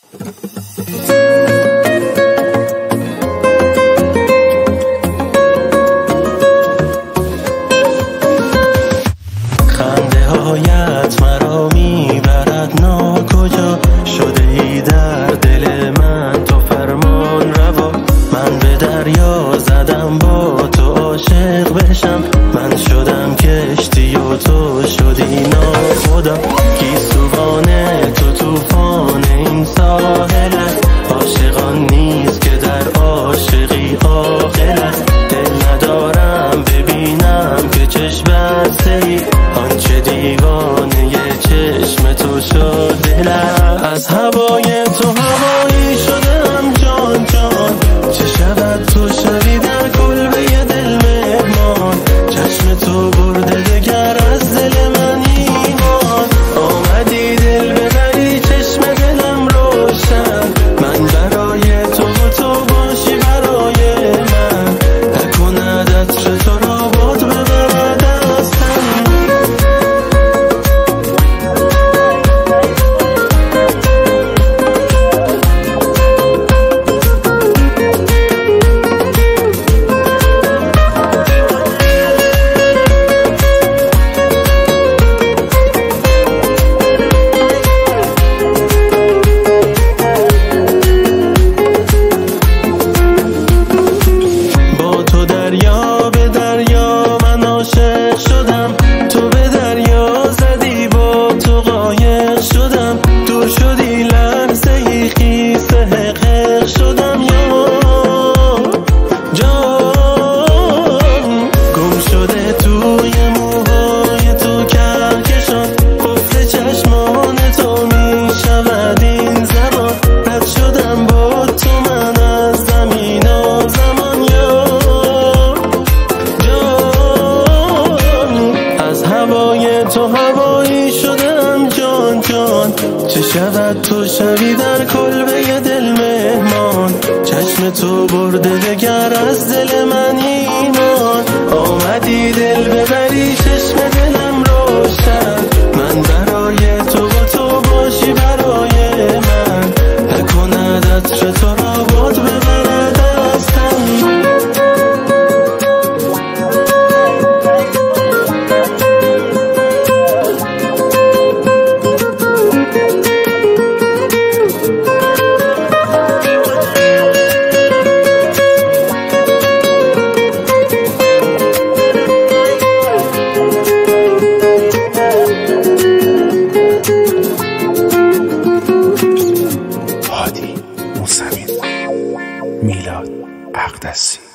خنده هایت مرا میبرد ناکجا، شده ای در دل من تو فرمان روا. من به دریا زدم با تو عاشق بشم، من شدم کشتی و تو شدی ناخدا. گیسوان تو طوفان این ساحل است، عاشقان نیست که در عاشقی عاقل است. دل ندارم ببینم که چشم بسته ای، آنچه دیوانه چشم تو شد دلم. از هوای تو هوایی شدم جان جان، چه شود تو شوی در کلبه دل مهمان. چشم تو برده دگر از دل من ایمان، آمدی دل ببری چشم دلم روشن. من برای تو و تو باشی برای من، نکند عطر تو را باد ببرد از تن. دریا به دریا من عاشق شدم، تو به دریا زدی با تو غایق شدم. دور شدی لحظه ای خیس حقق شدم یا جان. گم شده توی موهای تو کهکشان، قفل چشمان تو می شود این زمان. رد شدم با تو من از زمین و زمان یا تو هوایی شدم جان جان. چه شود تو شوی در کلبه دل مهمان، چشم تو برده دگر از دل من ایمان. آمدی دل ببری چشم دلم روشن، من برای تو و تو باشی برای من. نکند عطر تو را باد ببرد از تن. میلاد اقدسی.